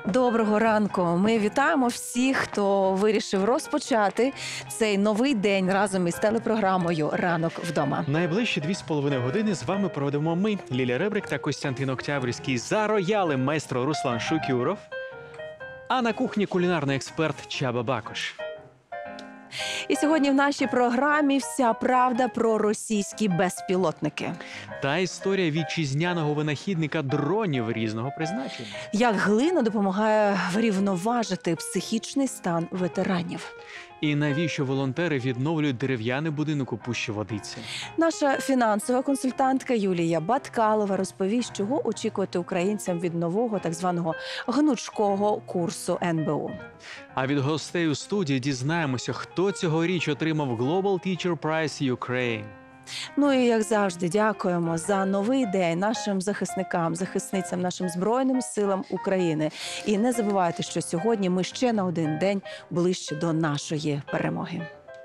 Доброго ранку. Ми вітаємо всіх, хто вирішив розпочати цей новий день разом із телепрограмою «Ранок вдома». Найближчі 2,5 години з вами проведемо ми, Лілія Ребрик та Костянтин Октябрьський, за роялем майстро Руслан Шукюров, а на кухні кулінарний експерт Чаба Бакош. І сьогодні в нашій програмі вся правда про російські безпілотники. Та історія вітчизняного винахідника дронів різного призначення. Як глина допомагає врівноважити психічний стан ветеранів. І навіщо волонтери відновлюють дерев'яний будинок у Пущі Водиці? Наша фінансова консультантка Юлія Баткалова розповість, чого очікувати українцям від нового так званого гнучкого курсу НБУ. А від гостей у студії дізнаємося, хто цьогоріч отримав Global Teacher Prize Ukraine. Ну і, як завжди, дякуємо за новий день нашим захисникам, захисницям, нашим Збройним силам України. І не забувайте, що сьогодні ми ще на один день ближче до нашої перемоги.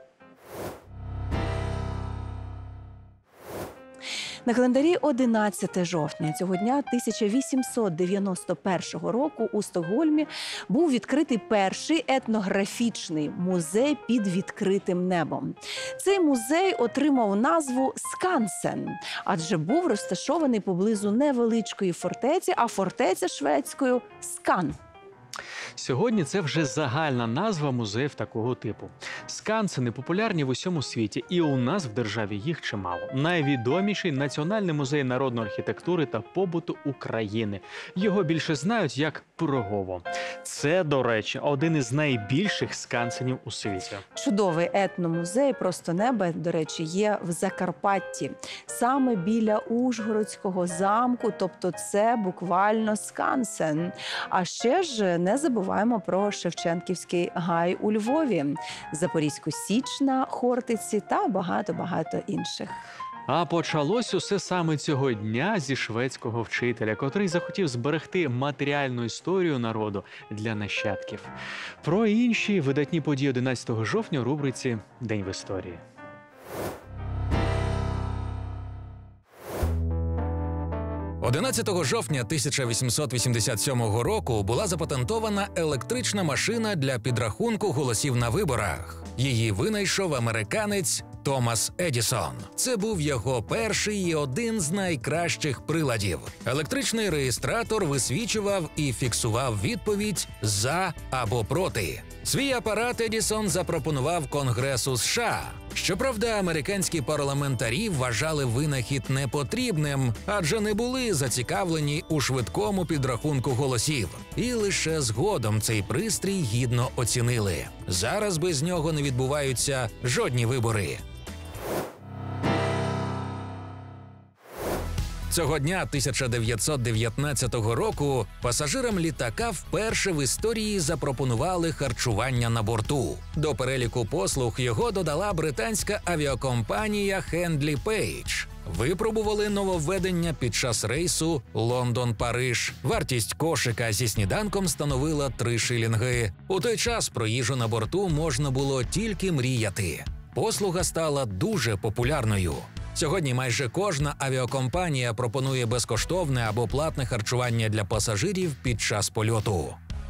На календарі 11 жовтня цього дня 1891 року у Стокгольмі був відкритий перший етнографічний музей під відкритим небом. Цей музей отримав назву «Скансен», адже був розташований поблизу невеличкої фортеці, а фортеця шведською «Скан». Сьогодні це вже загальна назва музеїв такого типу. Скансени популярні в усьому світі, і у нас в державі їх чимало. Найвідоміший – Національний музей народної архітектури та побуту України. Його більше знають як Пирогово. Це, до речі, один із найбільших скансенів у світі. Чудовий етномузей «Просто небо», до речі, є в Закарпатті. Саме біля Ужгородського замку, тобто це буквально скансен. А ще ж не забуваємо про Шевченківський гай у Львові, Запорізьку Січ на Хортиці та багато-багато інших. А почалось усе саме цього дня зі шведського вчителя, котрий захотів зберегти матеріальну історію народу для нащадків. Про інші видатні події 11 жовтня у рубриці «День в історії». – 11 жовтня 1887 року була запатентована електрична машина для підрахунку голосів на виборах. Її винайшов американець Томас Едісон. Це був його перший і один з найкращих приладів. Електричний реєстратор висвічував і фіксував відповідь «за» або «проти». Свій апарат Едісон запропонував Конгресу США. Щоправда, американські парламентарі вважали винахід непотрібним, адже не були зацікавлені у швидкому підрахунку голосів. І лише згодом цей пристрій гідно оцінили. Зараз без нього не відбуваються жодні вибори. Цього дня 1919 року пасажирам літака вперше в історії запропонували харчування на борту. До переліку послуг його додала британська авіакомпанія Хендлі Пейдж. Випробували нововведення під час рейсу Лондон-Париж. Вартість кошика зі сніданком становила 3 шилінги. У той час про їжу на борту можна було тільки мріяти. Послуга стала дуже популярною. Сьогодні майже кожна авіакомпанія пропонує безкоштовне або платне харчування для пасажирів під час польоту.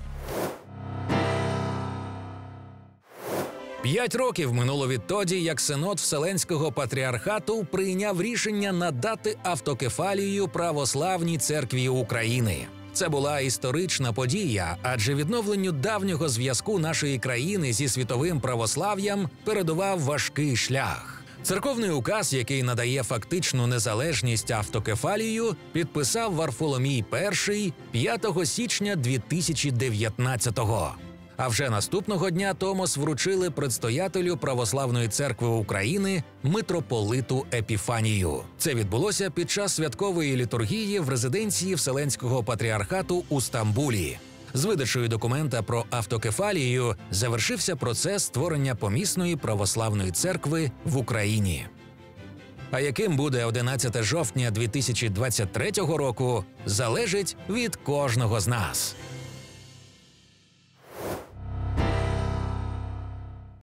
5 років минуло відтоді, як Синод Вселенського Патріархату прийняв рішення надати автокефалію Православній Церкві України. Це була історична подія, адже відновленню давнього зв'язку нашої країни зі світовим православ'ям передував важкий шлях. Церковний указ, який надає фактичну незалежність автокефалію, підписав Варфоломій І 5 січня 2019-го. А вже наступного дня Томос вручили предстоятелю Православної церкви України митрополиту Епіфанію. Це відбулося під час святкової літургії в резиденції Вселенського Патріархату у Стамбулі. З видачею документа про автокефалію завершився процес створення помісної православної церкви в Україні. А яким буде 11 жовтня 2023 року, залежить від кожного з нас.